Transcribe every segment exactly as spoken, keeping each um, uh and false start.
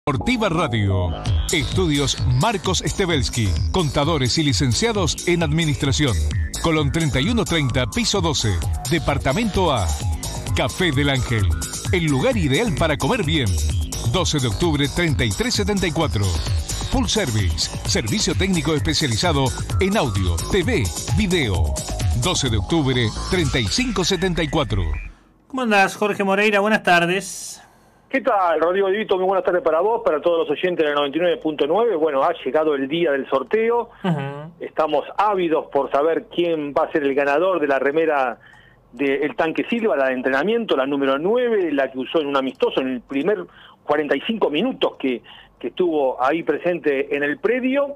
Deportiva Radio. Estudios Marcos Stebelsky. Contadores y licenciados en Administración. Colón treinta y uno treinta, piso doce. Departamento A. Café del Ángel. El lugar ideal para comer bien. doce de octubre treinta y tres setenta y cuatro. Full Service. Servicio técnico especializado en audio, T V, video. doce de octubre treinta y cinco setenta y cuatro. ¿Cómo andás, Jorge Moreira? Buenas tardes. ¿Qué tal, Rodrigo Divito? Muy buenas tardes para vos, para todos los oyentes del noventa y nueve punto nueve. Bueno, ha llegado el día del sorteo. Uh-huh. Estamos ávidos por saber quién va a ser el ganador de la remera del Tanque Silva, la de entrenamiento, la número nueve, la que usó en un amistoso en el primer cuarenta y cinco minutos que, que estuvo ahí presente en el predio.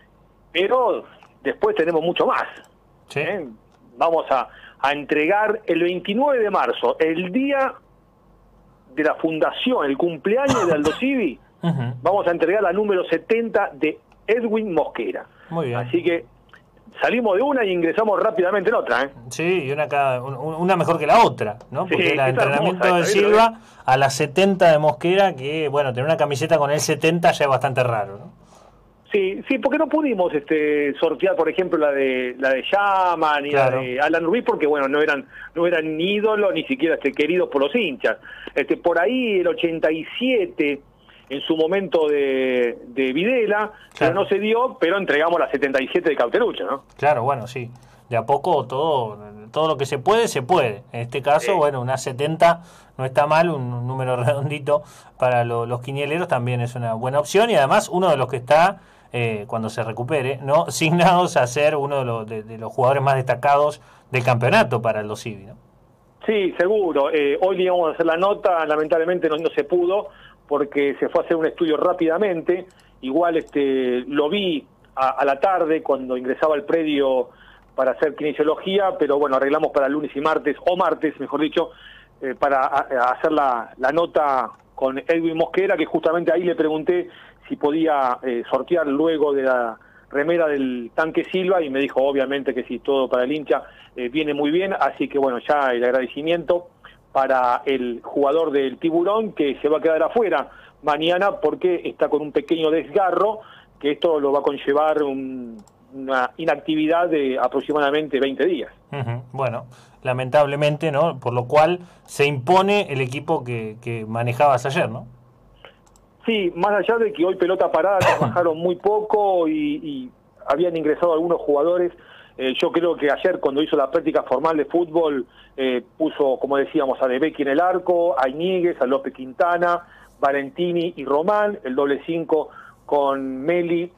Pero después tenemos mucho más. Sí. ¿Eh? Vamos a, a entregar el veintinueve de marzo, el día de la fundación, el cumpleaños de Aldo Civi. Uh-huh. Vamos a entregar la número setenta de Edwin Mosquera. Muy bien. Así que salimos de una y ingresamos rápidamente en otra, ¿eh? Sí, y una, cada, una mejor que la otra, ¿no? Porque sí, el entrenamiento hermosa, de Silva a la setenta de Mosquera, que bueno, tener una camiseta con el setenta ya es bastante raro, ¿no? Sí, sí, porque no pudimos este, sortear, por ejemplo, la de la de Llama ni claro. la de Alan Ruiz, porque bueno, no eran no eran ni ídolos ni siquiera este, queridos por los hinchas. Este, por ahí el ochenta y siete, en su momento de, de Videla, claro. pero no se dio, pero entregamos la setenta y siete de Cauterucho, ¿no? Claro, bueno, sí. De a poco todo todo lo que se puede, se puede. En este caso, sí. bueno, una setenta no está mal, un, un número redondito para lo, los quinieleros también es una buena opción, y además uno de los que está... Eh, cuando se recupere, ¿no? Asignados a ser uno de los, de, de los jugadores más destacados del campeonato para el Civi, ¿no? Sí, seguro. Eh, hoy le íbamos a hacer la nota, lamentablemente no, no se pudo, porque se fue a hacer un estudio rápidamente. Igual este lo vi a, a la tarde cuando ingresaba al predio para hacer kinesiología, pero bueno, arreglamos para lunes y martes, o martes, mejor dicho, eh, para a, a hacer la, la nota con Edwin Mosquera, que justamente ahí le pregunté si podía eh, sortear luego de la remera del Tanque Silva, y me dijo obviamente que sí, todo para el hincha eh, viene muy bien, así que bueno, ya el agradecimiento para el jugador del Tiburón, que se va a quedar afuera mañana porque está con un pequeño desgarro, que esto lo va a conllevar un, una inactividad de aproximadamente veinte días. Uh-huh. Bueno, lamentablemente, ¿no? Por lo cual se impone el equipo que, que manejabas ayer, ¿no? Sí, más allá de que hoy pelota parada trabajaron muy poco y, y habían ingresado algunos jugadores, eh, yo creo que ayer cuando hizo la práctica formal de fútbol eh, puso, como decíamos, a De Becchi en el arco, a Iñiguez, a López Quintana, Valentini y Román, el doble cinco con Meli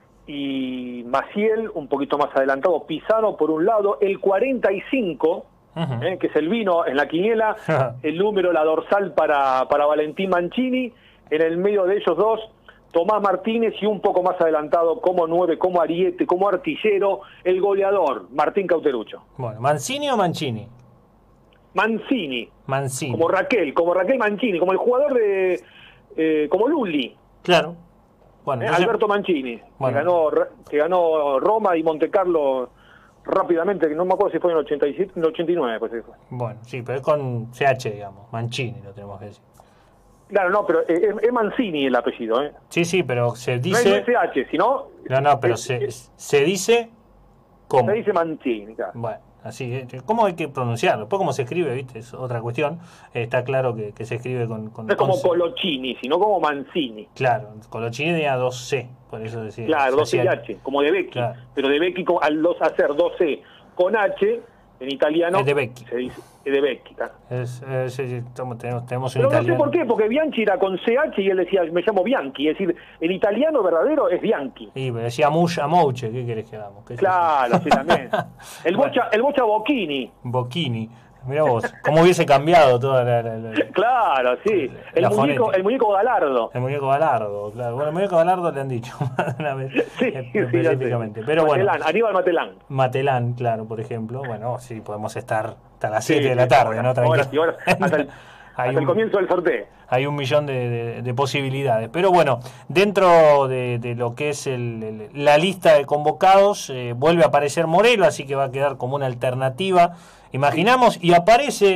y Maciel, un poquito más adelantado Pizarro por un lado, el cuarenta y cinco, uh-huh. eh, que es el vino en la quiniela, el número, la dorsal para, para Valentín Mancini. En el medio de ellos dos, Tomás Martínez, y un poco más adelantado como nueve, como ariete, como artillero, el goleador, Martín Cauterucho. Bueno, ¿Mancini o Mancini? Mancini. Mancini. Como Raquel, como Raquel Mancini, como el jugador de... Eh, como Lulli. Claro. Bueno, eh, entonces... Alberto Mancini, bueno. que, ganó, que ganó Roma y Montecarlo rápidamente, que no me acuerdo si fue en el ochenta y siete, en el ochenta y nueve. Pues fue. Bueno, sí, pero es con C H, digamos, Mancini, lo tenemos que decir. Claro, no, pero es, es Mancini el apellido, ¿eh? Sí, sí, pero se dice... No es S H, sino... No, no, pero es, se, es, se dice... ¿Cómo? Se dice Mancini, claro. Bueno, así, ¿cómo hay que pronunciarlo? Después cómo se escribe, ¿viste? Es otra cuestión. Está claro que, que se escribe con... con no es como con Colochini, sino como Mancini. Claro, Colochini tenía dos C, por eso decía... Claro, dos C y H, como De Becchi. Claro. Pero De Becchi, al dos hacer dos C con H... En italiano es De Becchi. Se dice es De Becchi. ¿tá? Es, es, tenemos, tenemos un Pero italiano. no sé por qué, porque Bianchi era con C H y él decía, me llamo Bianchi. Es decir, el italiano verdadero es Bianchi. Sí, pero decía Mucha Mouche, ¿qué querés que hagamos? ¿Qué claro, sí, también. El Bocha, el Bocha Bocchini. Bocchini. Mirá vos, cómo hubiese cambiado toda la... la, la claro, sí. El muñeco, el muñeco Galardo. El muñeco Galardo, claro. Bueno, el muñeco Galardo le han dicho una vez sí, específicamente. Sí, pero Matelán, bueno, Aníbal Matelán. Matelán, claro, por ejemplo. Bueno, sí, podemos estar hasta las siete sí, de la tarde, ahora, ¿no? Tranquilo. Ahora, ahora, hasta el, hasta un, el comienzo del sorteo. Hay un millón de, de, de posibilidades. Pero bueno, dentro de, de lo que es el, el, la lista de convocados, eh, vuelve a aparecer Morelo, así que va a quedar como una alternativa, imaginamos, y aparece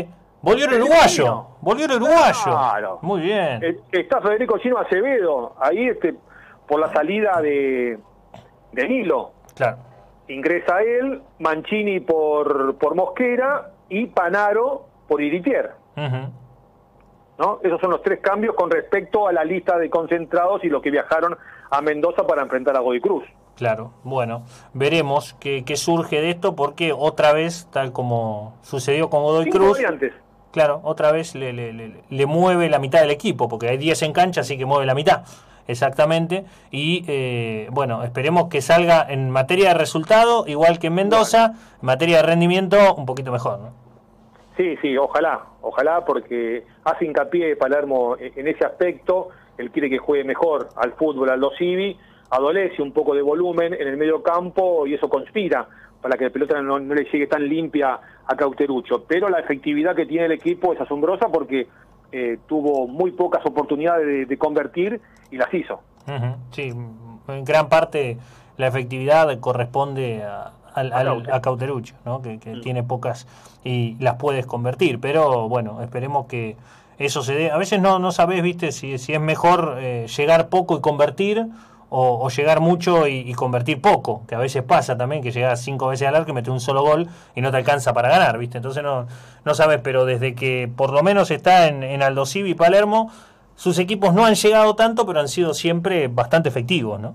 Volvió el uruguayo, volvió el uruguayo. Claro. Muy bien. Está Federico Chino Acevedo, ahí este, por la salida de, de Nilo. Claro. Ingresa él, Mancini por, por Mosquera y Panaro por Iritier. Uh-huh. ¿No? Esos son los tres cambios con respecto a la lista de concentrados y los que viajaron a Mendoza para enfrentar a Godoy Cruz. Claro, bueno, veremos qué, qué surge de esto, porque otra vez, tal como sucedió con Godoy Cinco Cruz, variantes. Claro, otra vez le, le, le, le mueve la mitad del equipo, porque hay diez en cancha, así que mueve la mitad, exactamente, y eh, bueno, esperemos que salga en materia de resultado, igual que en Mendoza, bueno. En materia de rendimiento, un poquito mejor, ¿no? Sí, sí, ojalá, ojalá, porque hace hincapié Palermo en ese aspecto. Él quiere que juegue mejor al fútbol, al Aldo Civi, adolece un poco de volumen en el medio campo y eso conspira para que la pelota no, no le llegue tan limpia a Cauterucho. Pero la efectividad que tiene el equipo es asombrosa porque eh, tuvo muy pocas oportunidades de, de convertir y las hizo. Uh-huh. Sí, en gran parte la efectividad corresponde a... Al, al, a Cauterucho, ¿no? que, que mm. tiene pocas y las puedes convertir, pero bueno, esperemos que eso se dé. A veces no no sabés, viste, si, si es mejor eh, llegar poco y convertir o, o llegar mucho y, y convertir poco, que a veces pasa también que llegas cinco veces al arco y metes un solo gol y no te alcanza para ganar, viste, entonces no no sabes, pero desde que por lo menos está en, en Aldo Civi y Palermo, sus equipos no han llegado tanto, pero han sido siempre bastante efectivos, ¿no?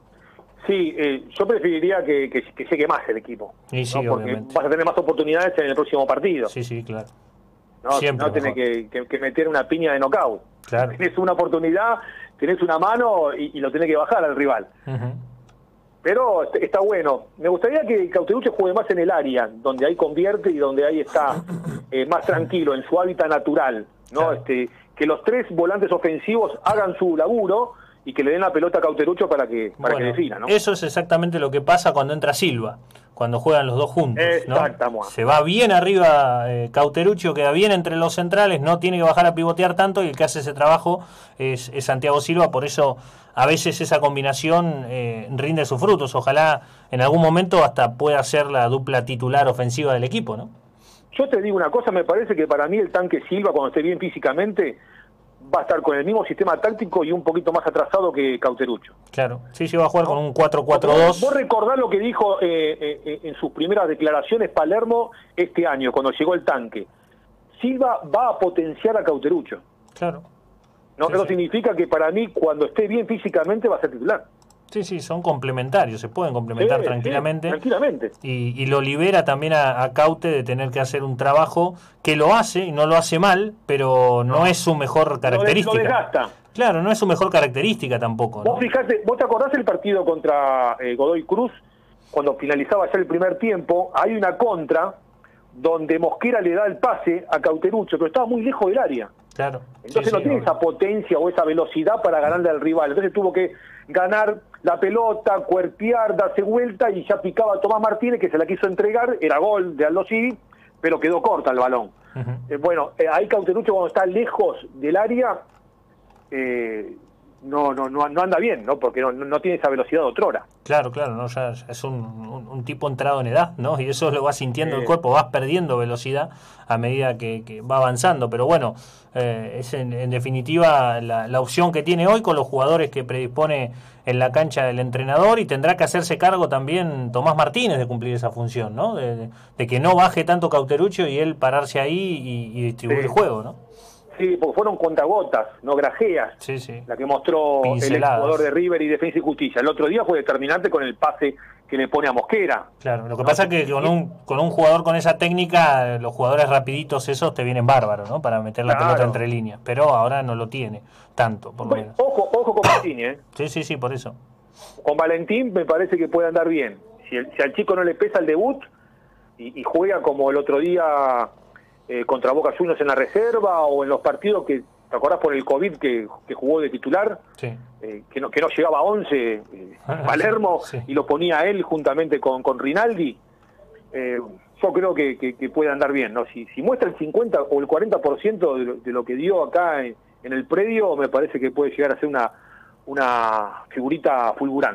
Sí, eh, yo preferiría que, que, que llegue más el equipo, sí, sí, ¿no? Porque obviamente. Vas a tener más oportunidades en el próximo partido. Sí, sí, claro. No, Siempre no tenés que, que, que meter una piña de knockout. Claro. Tenés una oportunidad, tenés una mano y, y lo tenés que bajar al rival. Uh-huh. Pero está bueno. Me gustaría que Cauterucho juegue más en el área, donde ahí convierte y donde ahí está eh, más tranquilo, en su hábitat natural, ¿no? Claro. Este, que los tres volantes ofensivos hagan su laburo y que le den la pelota a Cauterucho para que para bueno, que defina, ¿no? Eso es exactamente lo que pasa cuando entra Silva, cuando juegan los dos juntos, ¿no? Se va bien arriba eh, Cauterucho, queda bien entre los centrales, no tiene que bajar a pivotear tanto, y el que hace ese trabajo es, es Santiago Silva. Por eso a veces esa combinación eh, rinde sus frutos. Ojalá en algún momento hasta pueda ser la dupla titular ofensiva del equipo, ¿no? Yo te digo una cosa, me parece que para mí el tanque Silva, cuando esté bien físicamente, va a estar con el mismo sistema táctico y un poquito más atrasado que Cauterucho. Claro, sí, sí, va a jugar con un cuatro cuatro dos. Vos recordás lo que dijo eh, eh, en sus primeras declaraciones Palermo este año, cuando llegó el tanque. Silva va a potenciar a Cauterucho. Claro. No, sí, eso sí. significa que para mí, cuando esté bien físicamente, va a ser titular. Sí, sí, son complementarios, se pueden complementar sí, tranquilamente. Sí, tranquilamente. Y, y lo libera también a, a Caute de tener que hacer un trabajo que lo hace, y no lo hace mal, pero no, no es su mejor característica. Lo desgasta. Claro, no es su mejor característica tampoco, ¿no? Vos fijate, ¿vos te acordás el partido contra eh, Godoy Cruz? Cuando finalizaba ya el primer tiempo, hay una contra donde Mosquera le da el pase a Cauterucho, pero estaba muy lejos del área. Claro. Entonces sí, no sí, tiene obvio. esa potencia o esa velocidad para ganarle al rival. Entonces tuvo que ganar la pelota, cuerpear, darse vuelta, y ya picaba Tomás Martínez, que se la quiso entregar, era gol de Aldo Civi, pero quedó corta el balón. Uh-huh. Eh, bueno, eh, ahí Cauterucho, cuando está lejos del área, eh, no, no, no, no anda bien, ¿no? Porque no, no tiene esa velocidad de otrora. Claro, claro, no, ya es un, un, un tipo entrado en edad, ¿no? Y eso lo va sintiendo eh. el cuerpo, vas perdiendo velocidad a medida que, que va avanzando. Pero bueno, eh, es en, en definitiva la, la opción que tiene hoy con los jugadores que predispone en la cancha del entrenador, y tendrá que hacerse cargo también Tomás Martínez de cumplir esa función, ¿no? De, de que no baje tanto Cauterucho y él pararse ahí y, y distribuir sí. el juego, ¿no? Sí, porque fueron contagotas, no grajeas, sí, sí. la que mostró el jugador de River y Defensa y Justicia. El otro día fue determinante con el pase que le pone a Mosquera. Claro, lo que ¿no? pasa es que con un, con un jugador con esa técnica, los jugadores rapiditos esos te vienen bárbaros, ¿no? Para meter la claro. pelota entre líneas, pero ahora no lo tiene tanto, por lo menos. Ojo, ojo con Valentín, ¿eh? Sí, sí, sí, por eso. Con Valentín me parece que puede andar bien. Si, el, si al chico no le pesa el debut y, y juega como el otro día eh, contra Boca Juniors en la reserva, o en los partidos que, ¿te acordás por el COVID que, que jugó de titular? Sí. Eh, que, no, que no llegaba a once, eh, Palermo, sí. y lo ponía a él juntamente con, con Rinaldi. Eh, yo creo que, que, que puede andar bien, ¿no? Si, si muestra el cincuenta o el cuarenta por ciento de lo, de lo que dio acá en, en el predio, me parece que puede llegar a ser una, una figurita fulgurante, ¿eh?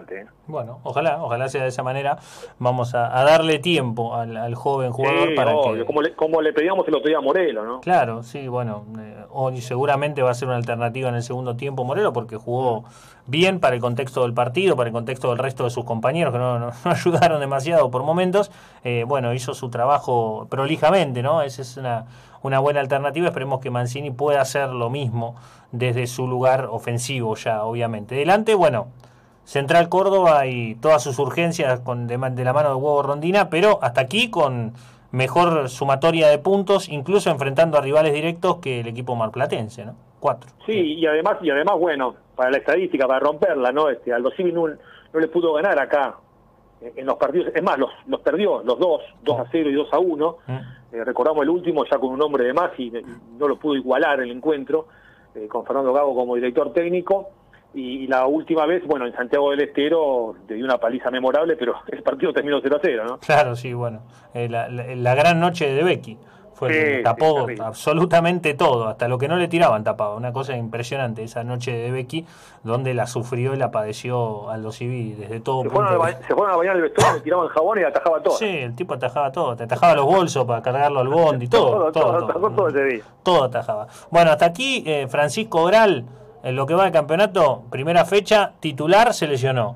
Bueno, ojalá, ojalá sea de esa manera. Vamos a, a darle tiempo al, al joven jugador Sí, para obvio, que... como le, como le pedíamos el otro día a Morelo, ¿no? Claro, sí, bueno, eh, hoy seguramente va a ser una alternativa en el segundo tiempo Morelo porque jugó bien para el contexto del partido, para el contexto del resto de sus compañeros que no, no, no ayudaron demasiado por momentos. Eh, bueno, hizo su trabajo prolijamente, ¿no? Esa es una, una buena alternativa. Esperemos que Mancini pueda hacer lo mismo desde su lugar ofensivo ya, obviamente. Delante, bueno, Central Córdoba y todas sus urgencias con de, de la mano de Hugo Rondina, pero hasta aquí con mejor sumatoria de puntos, incluso enfrentando a rivales directos que el equipo marplatense, ¿no? Cuatro. Sí, y además, y además, bueno, para la estadística, para romperla, ¿no? Este, Aldo Civi no, no le pudo ganar acá en los partidos, es más, los, los perdió, los dos, dos a cero y dos a uno. Mm. Eh, recordamos el último ya con un hombre de más y, y no lo pudo igualar el encuentro, eh, con Fernando Gago como director técnico. Y la última vez, bueno, en Santiago del Estero le dio una paliza memorable, pero el partido terminó cero a cero, ¿no? Claro, sí, bueno. Eh, la, la, la gran noche de Becky fue sí, el que tapó sí, absolutamente todo, hasta lo que no le tiraban tapado. Una cosa impresionante esa noche de Becky, donde la sufrió y la padeció Aldo Civi desde todo se punto fueron, de... a, se fueron a bañar el vestuario, le tiraban jabón y atajaba todo. Sí, el tipo atajaba todo, te atajaba los bolsos para cargarlo al bondi, todo, todo, todo, todo, todo, todo ese día. Todo atajaba. Bueno, hasta aquí eh, Francisco Oral. En lo que va del campeonato, primera fecha, titular, se lesionó.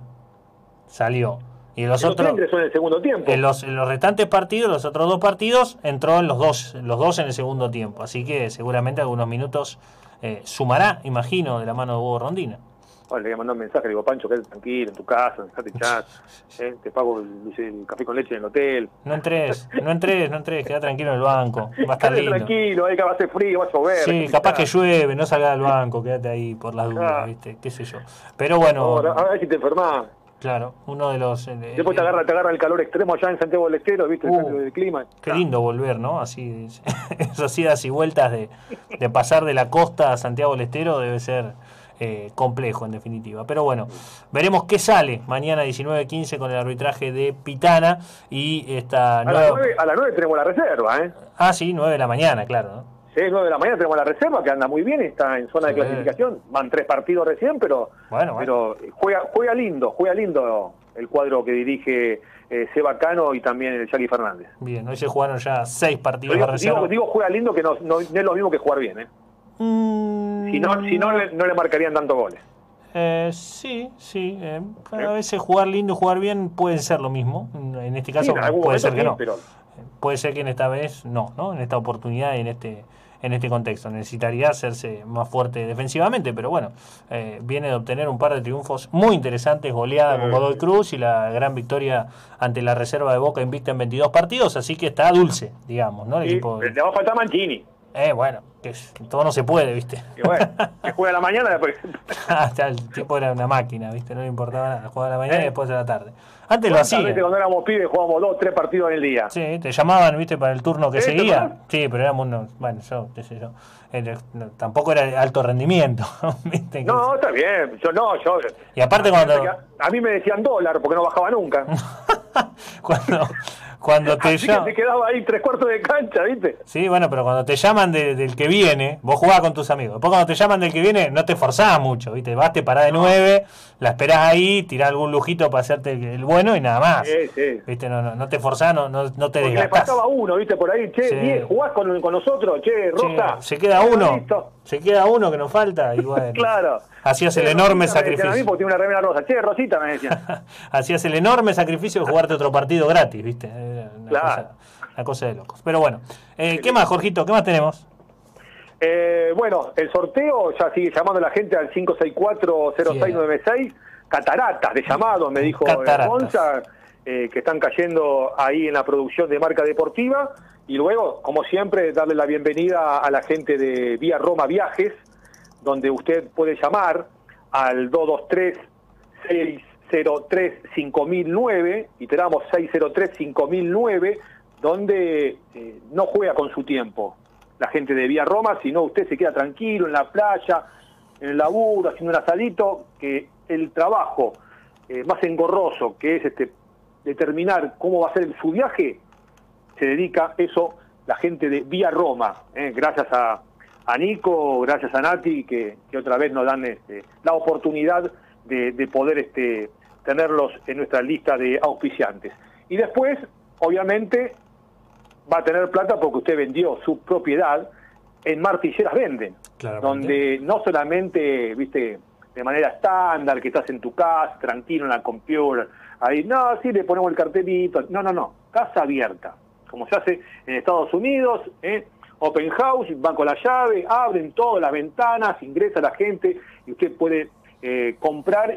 Salió. Y en los en otros. Los en el segundo tiempo. En los, en los restantes partidos, los otros dos partidos, entró en los dos, los dos en el segundo tiempo. Así que seguramente algunos minutos eh, sumará, imagino, de la mano de Hugo Rondina. Bueno, le voy a mandar un mensaje, le digo, Pancho, quédate tranquilo en tu casa, dejate chat, eh, te pago el, el café con leche en el hotel. No entres, no entres, no entres, queda tranquilo en el banco, va a estar lindo. Tranquilo, ahí que va a hacer frío, va a llover. Sí, capaz que llueve, no salga del banco, quédate ahí por las dudas, ah. ¿viste? Qué sé yo. Pero bueno... Ahora, a ver si te enfermás. Claro, uno de los... Eh, Después te agarra, te agarra el calor extremo allá en Santiago del Estero, ¿viste? El uh, cambio del clima. Qué lindo volver, ¿no? Así, esas idas y vueltas de, de pasar de la costa a Santiago del Estero debe ser... Eh, complejo en definitiva, pero bueno, veremos qué sale mañana diecinueve quince con el arbitraje de Pitana y esta a, nueva... las nueve, a las nueve tenemos la reserva, ¿eh? Ah, sí, nueve de la mañana, claro, ¿no? Sí, nueve de la mañana tenemos la reserva que anda muy bien, está en zona sí. de clasificación, van tres partidos recién, pero bueno, bueno. pero juega juega lindo, juega lindo el cuadro que dirige eh, Seba Cano y también el Jackie Fernández. Bien, hoy se jugaron ya seis partidos digo, de reserva. Digo, digo juega lindo que no, no, no es lo mismo que jugar bien, ¿eh? Mm, si no, si no, le, no le marcarían tantos goles. Eh, sí, sí. Eh, a veces jugar lindo y jugar bien pueden ser lo mismo. En este caso sí, en puede ser que sí, no. Pero... Puede ser que en esta vez no, ¿no? En esta oportunidad y en este en este contexto. Necesitaría hacerse más fuerte defensivamente, pero bueno, eh, viene de obtener un par de triunfos muy interesantes, goleada con Godoy Cruz y la gran victoria ante la reserva de Boca invicta en veintidós partidos, así que está dulce, digamos, ¿no? El sí, equipo... Le va a faltar Mancini. Eh, bueno, que todo no se puede, ¿viste? Y bueno, que juega a la mañana después. Hasta el tipo era una máquina, ¿viste? No le importaba nada, jugaba a la mañana ¿Eh? y después a la tarde. Antes lo hacía. Cuando éramos pibes jugábamos dos, tres partidos en el día. Sí, te llamaban, ¿viste? Para el turno que ¿Eh, seguía. Sí, pero éramos unos, bueno, yo, qué sé yo. Era, no, tampoco era de alto rendimiento, ¿viste? No, que... está bien. Yo no, yo. Y aparte cuando. A mí me decían dólar porque no bajaba nunca. cuando. Cuando te Así llaman... que te quedaba ahí tres cuartos de cancha, ¿viste? Sí, bueno, pero cuando te llaman de, del que viene, vos jugás con tus amigos. Después cuando te llaman del que viene, no te forzás mucho, ¿viste? Vas, te parás de nueve, la esperás ahí, tirás algún lujito para hacerte el bueno y nada más. Sí, sí. ¿Viste? No, no, no te forzás, no, no, no te Porque desgastás. le faltaba uno, ¿viste? Por ahí, che, sí. diez, jugás con, con nosotros, che, Rosa. Sí, se queda uno. Listo. Se queda uno que nos falta y bueno. Claro. Hacías el enorme Rosita sacrificio. A mí porque tiene una remera rosa. Che, Rosita, me decían. Hacías el enorme sacrificio de jugarte otro partido gratis, ¿viste? Una claro. Cosa, una cosa de locos. Pero bueno, eh, ¿qué más, Jorgito? ¿Qué más tenemos? Eh, bueno, el sorteo ya sigue llamando a la gente al cinco seis cuatro cero seis nueve seis. Cataratas de llamados, me dijo Gonza, eh, que están cayendo ahí en la producción de Marca Deportiva. Y luego, como siempre, darle la bienvenida a la gente de Vía Roma Viajes, donde usted puede llamar al dos dos tres, seis cero tres, cinco mil nueve y te damos seis cero tres, cinco mil nueve, donde eh, no juega con su tiempo la gente de Vía Roma, sino usted se queda tranquilo en la playa, en el laburo, haciendo un asadito, que el trabajo eh, más engorroso, que es este determinar cómo va a ser su viaje, se dedica eso la gente de Vía Roma, eh, gracias a, a Nico, gracias a Nati, que, que otra vez nos dan este, la oportunidad de, de poder este, tenerlos en nuestra lista de auspiciantes. Y después, obviamente, va a tener plata porque usted vendió su propiedad en Martilleras Venden, claramente, donde no solamente, viste, de manera estándar, que estás en tu casa, tranquilo en la computer, ahí, no, sí, le ponemos el cartelito, no, no, no, casa abierta, como se hace en Estados Unidos, ¿eh? Open house, van con la llave, abren todas las ventanas, ingresa la gente y usted puede eh, comprar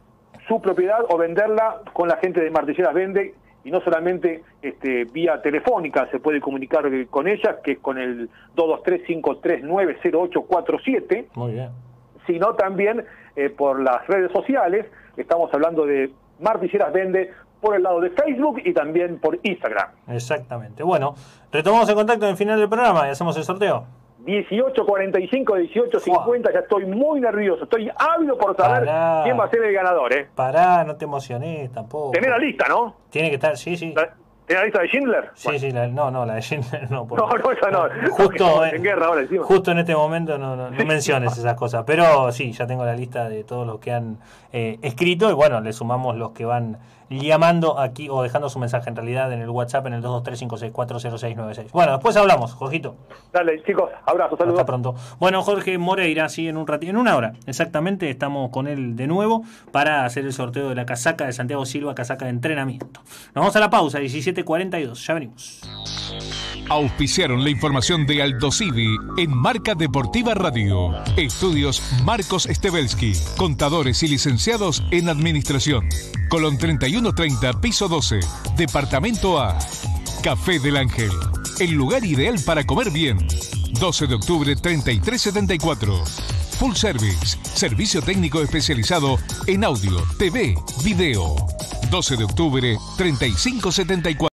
su propiedad o venderla con la gente de Martilleras Vende, y no solamente este, vía telefónica se puede comunicar con ella, que es con el dos dos tres, cinco tres nueve, cero ocho cuatro siete. Muy bien. Sino también eh, por las redes sociales. Estamos hablando de Martilleras Vende por el lado de Facebook y también por Instagram. Exactamente. Bueno, retomamos el contacto en el final del programa y hacemos el sorteo. dieciocho cuarenta y cinco, dieciocho cincuenta, wow. Ya estoy muy nervioso, estoy ávido por saber Pará. quién va a ser el ganador, ¿eh? Pará, no te emociones tampoco. Tenés la lista, ¿no? Tiene que estar, sí, sí. La, ¿tenés la lista de Schindler? Sí, bueno. sí, la, no, no, la de Schindler no. Por, no, no, esa no. no justo, en guerra ahora encima. Justo en este momento no, no, no menciones esas cosas, pero sí, ya tengo la lista de todos los que han eh, escrito y bueno, le sumamos los que van llamando aquí o dejando su mensaje en realidad en el WhatsApp en el dos dos tres, cinco seis cuatro, cero seis nueve seis. Bueno, después hablamos, Jorgito. Dale, chicos, abrazo, saludos. Hasta pronto. Bueno, Jorge Moreira, sí, en un ratito, en una hora, exactamente, estamos con él de nuevo para hacer el sorteo de la casaca de Santiago Silva, casaca de entrenamiento. Nos vamos a la pausa, diecisiete cuarenta y dos, ya venimos. Auspiciaron la información de Aldosivi en Marca Deportiva Radio. Estudios Marcos Stebelsky, contadores y licenciados en administración. Colón treinta y uno treinta, piso doce, departamento A. Café del Ángel, el lugar ideal para comer bien. doce de octubre, treinta y tres setenta y cuatro. Full Service, servicio técnico especializado en audio, T V, video. doce de octubre, treinta y cinco setenta y cuatro.